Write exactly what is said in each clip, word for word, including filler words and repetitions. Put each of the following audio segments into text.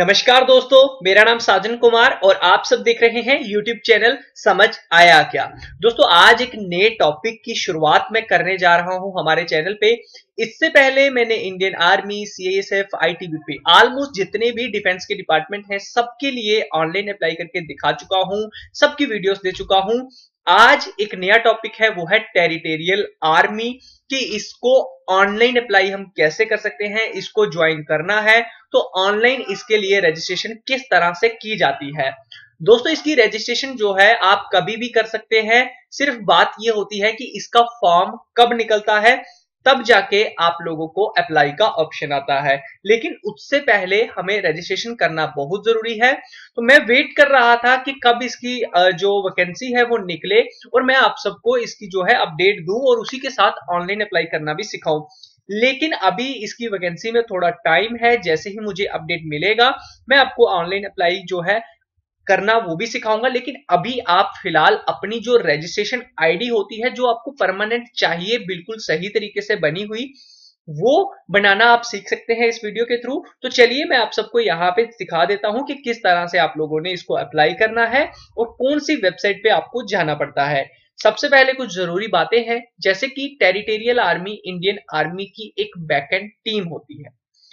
नमस्कार दोस्तों, मेरा नाम साजन कुमार और आप सब देख रहे हैं यूट्यूब चैनल समझ आया क्या। दोस्तों, आज एक नए टॉपिक की शुरुआत मैं करने जा रहा हूं हमारे चैनल पे। इससे पहले मैंने Indian army, CISF, ITBP, almost जितने भी डिफेंस के डिपार्टमेंट हैं सबके लिए ऑनलाइन अप्लाई करके दिखा चुका हूं, सबकी वीडियोस दे चुका हूं। आज एक नया टॉपिक है, वो है टेरिटोरियल आर्मी, कि इसको ऑनलाइन अप्लाई हम कैसे कर सकते हैं। इसको ज्वाइन करना है तो ऑनलाइन इसके लिए रजिस्ट्रेशन किस तरह से की जाती है। दोस्तों, इसकी रजिस्ट्रेशन जो है आप कभी भी कर सकते हैं। सिर्फ बात यह होती है कि इसका फॉर्म कब निकलता है, तब जाके आप लोगों को अप्लाई का ऑप्शन आता है। लेकिन उससे पहले हमें रजिस्ट्रेशन करना बहुत जरूरी है। तो मैं वेट कर रहा था कि कब इसकी जो वैकेंसी है वो निकले और मैं आप सबको इसकी जो है अपडेट दूं और उसी के साथ ऑनलाइन अप्लाई करना भी सिखाऊं। लेकिन अभी इसकी वैकेंसी में थोड़ा टाइम है। जैसे ही मुझे अपडेट मिलेगा मैं आपको ऑनलाइन अप्लाई जो है करना वो भी सिखाऊंगा। लेकिन अभी आप फिलहाल अपनी जो रजिस्ट्रेशन आईडी होती है, जो आपको परमानेंट चाहिए, बिल्कुल सही तरीके से बनी हुई, वो बनाना आप सीख सकते हैं इस वीडियो के थ्रू। तो चलिए मैं आप सबको यहाँ पे सिखा देता हूं कि किस तरह से आप लोगों ने इसको अप्लाई करना है और कौन सी वेबसाइट पे आपको जाना पड़ता है। सबसे पहले कुछ जरूरी बातें हैं, जैसे कि टेरिटोरियल आर्मी इंडियन आर्मी की एक बैकएंड टीम होती है।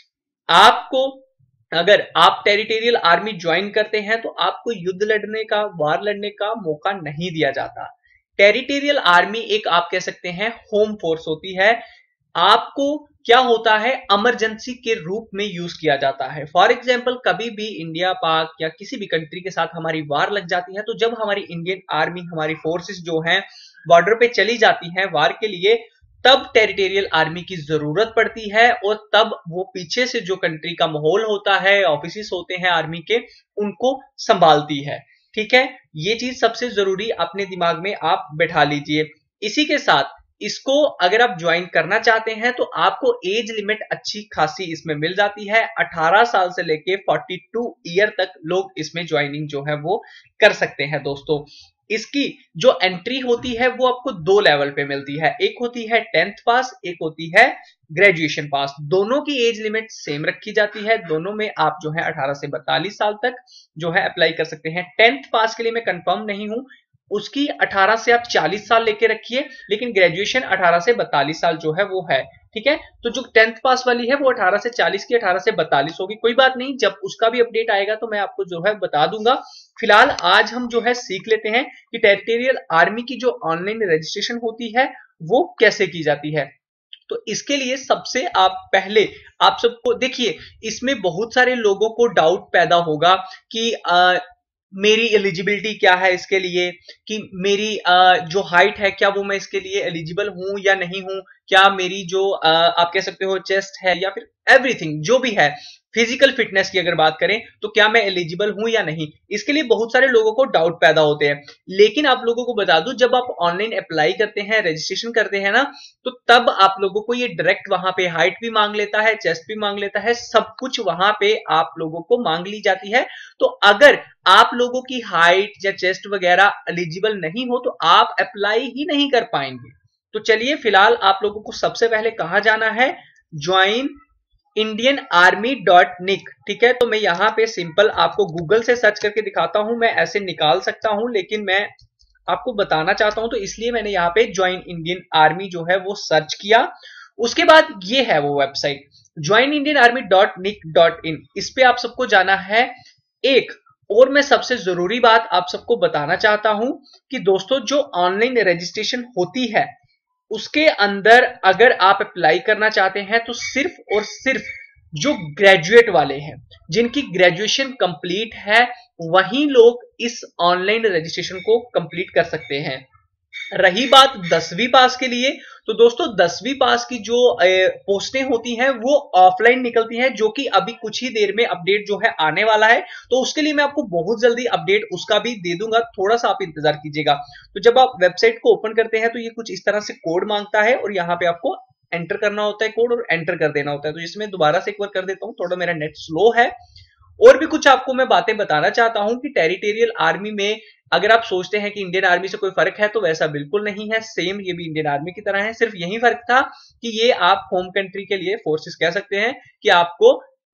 आपको अगर आप टेरिटोरियल आर्मी ज्वाइन करते हैं तो आपको युद्ध लड़ने का, वार लड़ने का मौका नहीं दिया जाता। टेरिटोरियल आर्मी एक आप कह सकते हैं होम फोर्स होती है। आपको क्या होता है, इमरजेंसी के रूप में यूज किया जाता है। फॉर एग्जांपल, कभी भी इंडिया, पाक या किसी भी कंट्री के साथ हमारी वार लग जाती है, तो जब हमारी इंडियन आर्मी, हमारी फोर्सेस जो हैं बॉर्डर पे चली जाती हैं वार के लिए, तब टेरिटोरियल आर्मी की जरूरत पड़ती है और तब वो पीछे से जो कंट्री का माहौल होता है, ऑफिस होते हैं आर्मी के, उनको संभालती है। ठीक है, ये चीज सबसे जरूरी अपने दिमाग में आप बैठा लीजिए। इसी के साथ इसको अगर आप ज्वाइन करना चाहते हैं तो आपको एज लिमिट अच्छी खासी इसमें मिल जाती है। अठारह साल से लेके बयालीस ईयर तक लोग इसमें ज्वाइनिंग जो है वो कर सकते हैं। दोस्तों, इसकी जो एंट्री होती है वो आपको दो लेवल पे मिलती है। एक होती है टेंथ पास, एक होती है ग्रेजुएशन पास। दोनों की एज लिमिट सेम रखी जाती है। दोनों में आप जो है अठारह से बयालीस साल तक जो है अप्लाई कर सकते हैं। टेंथ पास के लिए मैं कंफर्म नहीं हूं, उसकी अठारह से आप चालीस साल लेके रखिए, लेकिन ग्रेजुएशन अठारह से बयालीस साल जो है वो है। ठीक है, तो जो टेंथ पास वाली है वो अठारह से चालीस की अठारह से बयालीस होगी। कोई बात नहीं, जब उसका भी अपडेट आएगा तो मैं आपको जो है बता दूंगा। फिलहाल आज हम जो है सीख लेते हैं कि टेरिटोरियल आर्मी की जो ऑनलाइन रजिस्ट्रेशन होती है वो कैसे की जाती है। तो इसके लिए सबसे आप पहले आप सबको देखिए, इसमें बहुत सारे लोगों को डाउट पैदा होगा कि आ, मेरी एलिजिबिलिटी क्या है इसके लिए, कि मेरी आ, जो हाइट है क्या वो मैं इसके लिए एलिजिबल हूं या नहीं हूं, क्या मेरी जो आ, आप कह सकते हो चेस्ट है या फिर एवरीथिंग जो भी है, फिजिकल फिटनेस की अगर बात करें तो क्या मैं एलिजिबल हूं या नहीं। इसके लिए बहुत सारे लोगों को डाउट पैदा होते हैं। लेकिन आप लोगों को बता दूं, जब आप ऑनलाइन अप्लाई करते हैं, रजिस्ट्रेशन करते हैं ना, तो तब आप लोगों को ये डायरेक्ट वहां पे हाइट भी मांग लेता है, चेस्ट भी मांग लेता है, सब कुछ वहां पे आप लोगों को मांग ली जाती है। तो अगर आप लोगों की हाइट या चेस्ट वगैरह एलिजिबल नहीं हो तो आप अप्लाई ही नहीं कर पाएंगे। तो चलिए, फिलहाल आप लोगों को सबसे पहले कहां जाना है, join Indian army dot nic. ठीक है, तो मैं यहां पे सिंपल आपको गूगल से सर्च करके दिखाता हूं। मैं ऐसे निकाल सकता हूं, लेकिन मैं आपको बताना चाहता हूं तो इसलिए मैंने यहाँ पे ज्वाइन इंडियन आर्मी जो है वो सर्च किया। उसके बाद ये है वो website join Indian army dot nic dot in. इस पे आप सबको जाना है। एक और मैं सबसे जरूरी बात आप सबको बताना चाहता हूं कि दोस्तों, जो ऑनलाइन रजिस्ट्रेशन होती है उसके अंदर अगर आप अप्लाई करना चाहते हैं तो सिर्फ और सिर्फ जो ग्रेजुएट वाले हैं, जिनकी ग्रेजुएशन कंप्लीट है, वही लोग इस ऑनलाइन रजिस्ट्रेशन को कंप्लीट कर सकते हैं। रही बात दसवीं पास के लिए, तो दोस्तों दसवीं पास की जो पोस्टें होती हैं वो ऑफलाइन निकलती हैं, जो कि अभी कुछ ही देर में अपडेट जो है आने वाला है। तो उसके लिए मैं आपको बहुत जल्दी अपडेट उसका भी दे दूंगा, थोड़ा सा आप इंतजार कीजिएगा। तो जब आप वेबसाइट को ओपन करते हैं तो ये कुछ इस तरह से कोड मांगता है और यहाँ पे आपको एंटर करना होता है कोड और एंटर कर देना होता है। तो इसमें दोबारा से एक बार कर देता हूँ, थोड़ा मेरा नेट स्लो है। और भी कुछ आपको मैं बातें बताना चाहता हूं कि टेरिटोरियल आर्मी में अगर आप सोचते हैं कि इंडियन आर्मी से कोई फर्क है तो वैसा बिल्कुल नहीं है। सेम ये भी इंडियन आर्मी की तरह है, सिर्फ यही फर्क था कि ये आप होम कंट्री के लिए फोर्सेस कह सकते हैं कि आपको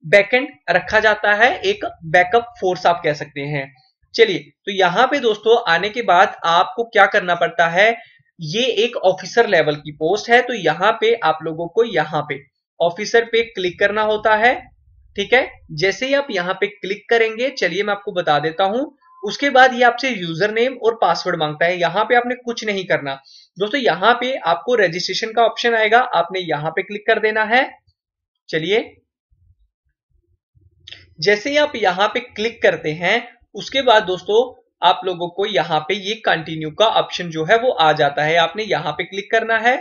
बैकएंड रखा जाता है, एक बैकअप फोर्स आप कह सकते हैं। चलिए, तो यहां पे दोस्तों आने के बाद आपको क्या करना पड़ता है, ये एक ऑफिसर लेवल की पोस्ट है, तो यहां पे आप लोगों को यहां पे ऑफिसर पे क्लिक करना होता है। ठीक है, जैसे ही आप यहां पे क्लिक करेंगे, चलिए मैं आपको बता देता हूं, उसके बाद ये आपसे यूजर नेम और पासवर्ड मांगता है। यहां पे आपने कुछ नहीं करना दोस्तों, यहां पे आपको रजिस्ट्रेशन का ऑप्शन आएगा, आपने यहां पे क्लिक कर देना है। चलिए, जैसे ही आप यहां पे क्लिक करते हैं, उसके बाद दोस्तों आप लोगों को यहां पे ये कंटिन्यू का ऑप्शन जो है वो आ जाता है, आपने यहां पे क्लिक करना है।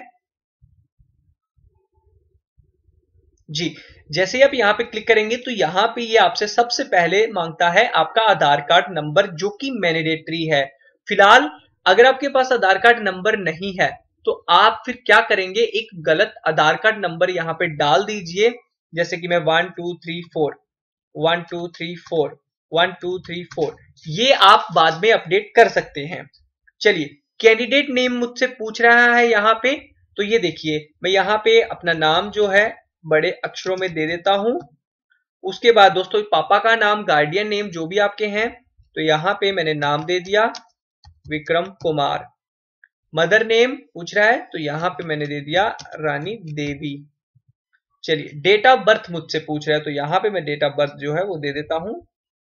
जी, जैसे ही आप यहां पे क्लिक करेंगे तो यहां पे ये आपसे सबसे पहले मांगता है आपका आधार कार्ड नंबर, जो कि मैंडेटरी है। फिलहाल अगर आपके पास आधार कार्ड नंबर नहीं है तो आप फिर क्या करेंगे, एक गलत आधार कार्ड नंबर यहां पे डाल दीजिए, जैसे कि मैं one two three four one two three four one two three four, ये आप बाद में अपडेट कर सकते हैं। चलिए, कैंडिडेट नेम मुझसे पूछ रहा है यहां पे, तो ये देखिए मैं यहां पे अपना नाम जो है बड़े अक्षरों में दे देता हूं। उसके बाद दोस्तों पापा का नाम, गार्डियन नेम जो भी आपके हैं, तो यहां पे मैंने नाम दे दिया विक्रम कुमार। मदर नेम पूछ रहा है, तो यहां पे मैंने दे दिया रानी देवी। चलिए, डेट ऑफ बर्थ मुझसे पूछ रहा है, तो यहां पे मैं डेट ऑफ बर्थ जो है वो दे देता हूं।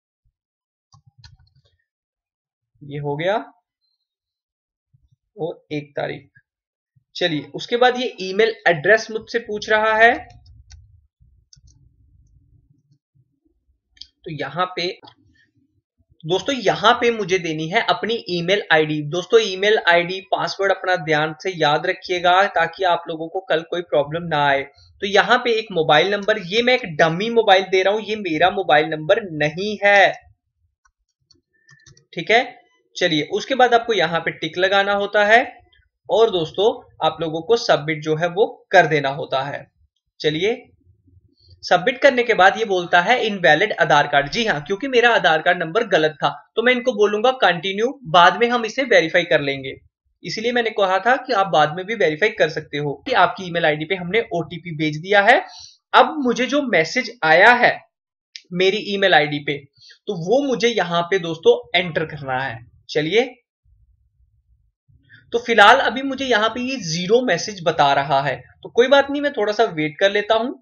ये हो गया, और एक तारीख। चलिए, उसके बाद ये ईमेल एड्रेस मुझसे पूछ रहा है, तो यहां पे दोस्तों यहां पे मुझे देनी है अपनी ईमेल आईडी। दोस्तों ईमेल आईडी पासवर्ड अपना ध्यान से याद रखिएगा, ताकि आप लोगों को कल कोई प्रॉब्लम ना आए। तो यहां पे एक मोबाइल नंबर, ये मैं एक डमी मोबाइल दे रहा हूं, ये मेरा मोबाइल नंबर नहीं है। ठीक है, चलिए, उसके बाद आपको यहां पे टिक लगाना होता है, और दोस्तों आप लोगों को सबमिट जो है वो कर देना होता है। चलिए, सबमिट करने के बाद ये बोलता है इनवैलिड आधार कार्ड। जी हाँ, क्योंकि मेरा आधार कार्ड नंबर गलत था, तो मैं इनको बोलूंगा कंटिन्यू, बाद में हम इसे वेरीफाई कर लेंगे। इसीलिए मैंने कहा था कि आप बाद में भी वेरीफाई कर सकते हो कि आपकी ईमेल आईडी पे हमने ओटीपी भेज दिया है। अब मुझे जो मैसेज आया है मेरी ईमेल आईडी पे, तो वो मुझे यहां पे दोस्तों एंटर करना है। चलिए, तो फिलहाल अभी मुझे यहां पे ये जीरो मैसेज बता रहा है, तो कोई बात नहीं, मैं थोड़ा सा वेट कर लेता हूं।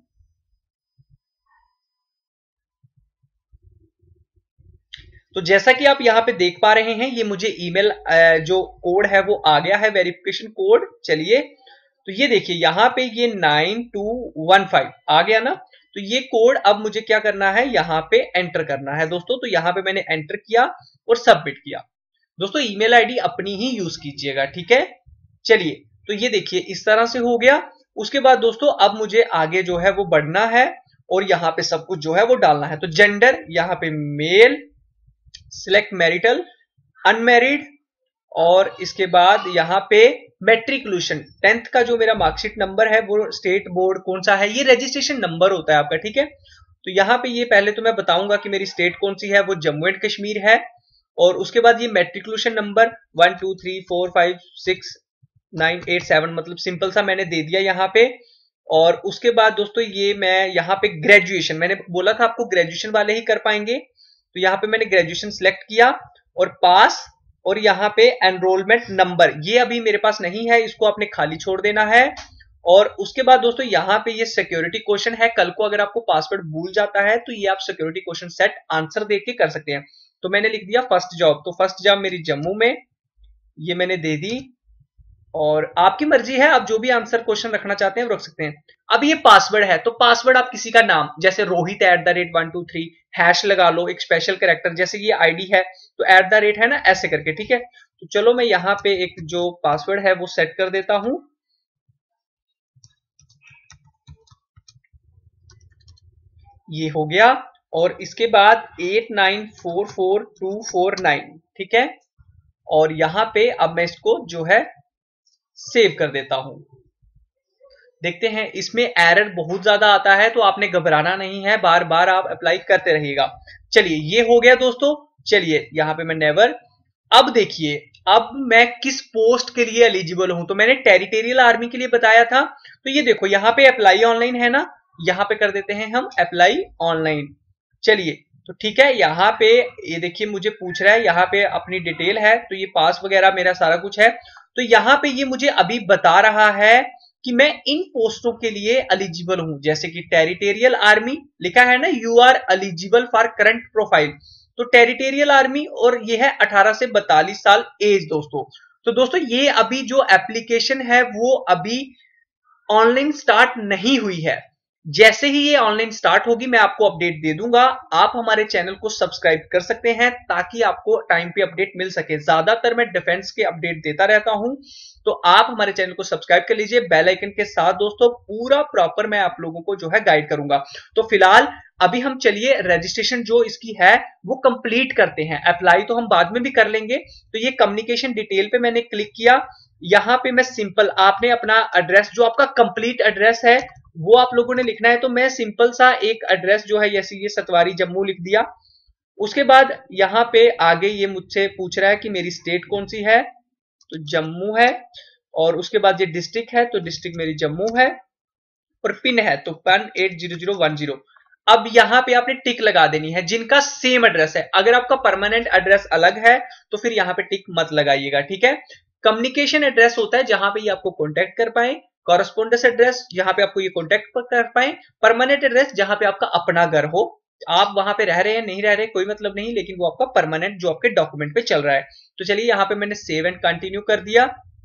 तो जैसा कि आप यहाँ पे देख पा रहे हैं, ये मुझे ईमेल जो कोड है वो आ गया है, वेरिफिकेशन कोड। चलिए, तो ये देखिए यहाँ पे ये नाइन टू वन फाइव आ गया ना, तो ये कोड अब मुझे क्या करना है, यहाँ पे एंटर करना है दोस्तों। तो यहाँ पे मैंने एंटर किया और सबमिट किया। दोस्तों ईमेल आईडी अपनी ही यूज कीजिएगा, ठीक है। चलिए, तो ये देखिए इस तरह से हो गया। उसके बाद दोस्तों अब मुझे आगे जो है वो बढ़ना है, और यहाँ पे सब कुछ जो है वो डालना है। तो जेंडर यहाँ पे मेल, सिलेक्ट मैरिटल, अनमैरिड, और इसके बाद यहाँ पे मैट्रिकुलेशन, टेंथ का जो मेरा मार्कशीट नंबर है वो स्टेट बोर्ड कौन सा है, ये रजिस्ट्रेशन नंबर होता है आपका, ठीक है। तो यहाँ पे ये पहले तो मैं बताऊंगा कि मेरी स्टेट कौन सी है, वो जम्मू एंड कश्मीर है। और उसके बाद ये matriculation number one two three four five six nine eight seven, मतलब सिंपल सा मैंने दे दिया यहाँ पे। और उसके बाद दोस्तों ये मैं यहाँ पे ग्रेजुएशन, मैंने बोला था आपको ग्रेजुएशन वाले ही कर पाएंगे, तो यहाँ पे मैंने ग्रेजुएशन सिलेक्ट किया और पास, और यहाँ पे एनरोलमेंट नंबर ये अभी मेरे पास नहीं है, इसको आपने खाली छोड़ देना है। और उसके बाद दोस्तों यहाँ पे ये सिक्योरिटी क्वेश्चन है, कल को अगर आपको पासवर्ड भूल जाता है तो ये आप सिक्योरिटी क्वेश्चन सेट आंसर देख के कर सकते हैं। तो मैंने लिख दिया फर्स्ट जॉब, तो फर्स्ट जॉब मेरी जम्मू में, ये मैंने दे दी। और आपकी मर्जी है, आप जो भी आंसर क्वेश्चन रखना चाहते हैं वो रख सकते हैं। अब ये पासवर्ड है, तो पासवर्ड आप किसी का नाम, जैसे Rohit at the rate one two three, hash लगा लो, एक स्पेशल कैरेक्टर, जैसे ये आईडी है तो एट द रेट है ना, ऐसे करके, ठीक है। तो चलो मैं यहाँ पे एक जो पासवर्ड है वो सेट कर देता हूं। ये हो गया, और इसके बाद eight nine four four two four nine, ठीक है। और यहाँ पे अब मैं इसको जो है सेव कर देता हूं। देखते हैं, इसमें एरर बहुत ज्यादा आता है, तो आपने घबराना नहीं है, बार बार आप अप्लाई करते रहिएगा। चलिए, ये हो गया दोस्तों। चलिए, यहां पे मैं नेवर, अब देखिए अब मैं किस पोस्ट के लिए एलिजिबल हूं, तो मैंने टेरिटोरियल आर्मी के लिए बताया था। तो ये देखो यहाँ पे अप्लाई ऑनलाइन है ना, यहां पे कर देते हैं हम अप्लाई ऑनलाइन। चलिए तो ठीक है, यहाँ पे ये देखिए मुझे पूछ रहा है, यहाँ पे अपनी डिटेल है, तो ये पास वगैरह मेरा सारा कुछ है। तो यहाँ पे ये मुझे अभी बता रहा है कि मैं इन पोस्टों के लिए एलिजिबल हूं, जैसे कि टेरिटोरियल आर्मी लिखा है ना, you are eligible for current profile. तो टेरिटोरियल आर्मी और ये है अठारह से बयालीस साल एज दोस्तों। तो दोस्तों ये अभी जो एप्लीकेशन है वो अभी ऑनलाइन स्टार्ट नहीं हुई है। जैसे ही ये ऑनलाइन स्टार्ट होगी मैं आपको अपडेट दे दूंगा। आप हमारे चैनल को सब्सक्राइब कर सकते हैं ताकि आपको टाइम पे अपडेट मिल सके। ज्यादातर मैं डिफेंस के अपडेट देता रहता हूं, तो आप हमारे चैनल को सब्सक्राइब कर लीजिए बेल आइकन के साथ दोस्तों। पूरा प्रॉपर मैं आप लोगों को जो है गाइड करूंगा। तो फिलहाल अभी हम चलिए रजिस्ट्रेशन जो इसकी है वो कंप्लीट करते हैं। अप्लाई तो हम बाद में भी कर लेंगे। तो ये कम्युनिकेशन डिटेल पे मैंने क्लिक किया। यहां पे मैं सिंपल, आपने अपना एड्रेस जो आपका कंप्लीट एड्रेस है वो आप लोगों ने लिखना है। तो मैं सिंपल सा एक एड्रेस जो है जैसे ये सतवारी जम्मू लिख दिया। उसके बाद यहाँ पे आगे ये मुझसे पूछ रहा है कि मेरी स्टेट कौन सी है, तो जम्मू है। और उसके बाद ये डिस्ट्रिक्ट है, तो डिस्ट्रिक्ट मेरी जम्मू है। और पिन है तो one eight zero zero one zero. अब यहाँ पे आपने टिक लगा देनी है जिनका सेम एड्रेस है। अगर आपका परमानेंट एड्रेस अलग है तो फिर यहाँ पे टिक मत लगाइएगा, ठीक है। कम्युनिकेशन एड्रेस होता है जहां पे ये आपको कॉन्टेक्ट कर पाए। कॉरेस्पोंडेंस एड्रेस जहां पे आपको ये कॉन्टेक्ट कर पाए। परमानेंट एड्रेस जहां पे आपका अपना घर हो, आप वहां पे रह रहे हैं नहीं रह रहे कोई मतलब नहीं, लेकिन वो आपका परमानेंट जो आपके डॉक्यूमेंट पे चल रहा है। तो चलिए यहाँ पे मैंने सेव एंड कंटिन्यू कर दिया।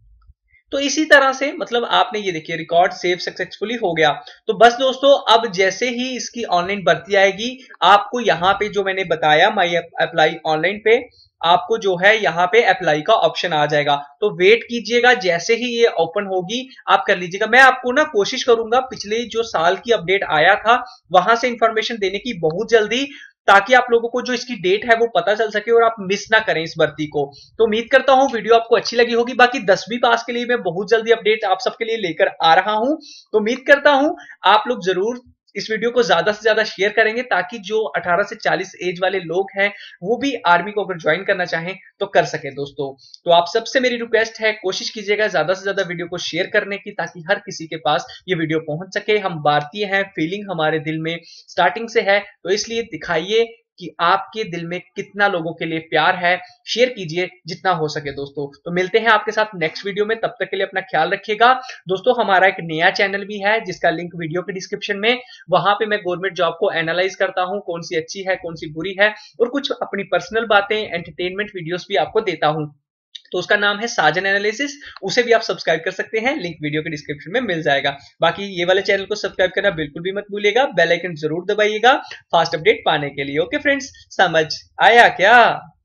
तो इसी तरह से मतलब आपने ये देखिए रिकॉर्ड सेव सक्सेसफुली हो गया। तो बस दोस्तों अब जैसे ही इसकी ऑनलाइन भर्ती आएगी आपको यहाँ पे जो मैंने बताया माई अप्लाई ऑनलाइन पे आपको जो है यहाँ पे अप्लाई का ऑप्शन आ जाएगा। तो वेट कीजिएगा, जैसे ही ये ओपन होगी आप कर लीजिएगा। मैं आपको ना कोशिश करूंगा पिछले जो साल की अपडेट आया था वहां से इंफॉर्मेशन देने की बहुत जल्दी, ताकि आप लोगों को जो इसकी डेट है वो पता चल सके और आप मिस ना करें इस भर्ती को। तो उम्मीद करता हूं वीडियो आपको अच्छी लगी होगी। बाकी दसवीं पास के लिए मैं बहुत जल्दी अपडेट आप सबके लिए लेकर आ रहा हूं। तो उम्मीद करता हूं आप लोग जरूर इस वीडियो को ज्यादा से ज्यादा शेयर करेंगे ताकि जो अठारह से चालीस एज वाले लोग हैं वो भी आर्मी को अगर ज्वाइन करना चाहें तो कर सके दोस्तों। तो आप सबसे मेरी रिक्वेस्ट है कोशिश कीजिएगा ज्यादा से ज्यादा वीडियो को शेयर करने की ताकि हर किसी के पास ये वीडियो पहुंच सके। हम भारतीय हैं, फीलिंग हमारे दिल में स्टार्टिंग से है, तो इसलिए दिखाइए कि आपके दिल में कितना लोगों के लिए प्यार है। शेयर कीजिए जितना हो सके दोस्तों। तो मिलते हैं आपके साथ नेक्स्ट वीडियो में, तब तक के लिए अपना ख्याल रखिएगा दोस्तों। हमारा एक नया चैनल भी है जिसका लिंक वीडियो के डिस्क्रिप्शन में, वहां पे मैं गवर्नमेंट जॉब को एनालाइज करता हूं, कौन सी अच्छी है कौन सी बुरी है, और कुछ अपनी पर्सनल बातें एंटरटेनमेंट वीडियोस भी आपको देता हूं। तो उसका नाम है साजन एनालिसिस, उसे भी आप सब्सक्राइब कर सकते हैं, लिंक वीडियो के डिस्क्रिप्शन में मिल जाएगा। बाकी ये वाले चैनल को सब्सक्राइब करना बिल्कुल भी मत भूलिएगा, बेल आइकन जरूर दबाइएगा फास्ट अपडेट पाने के लिए। ओके फ्रेंड्स, समझ आया क्या?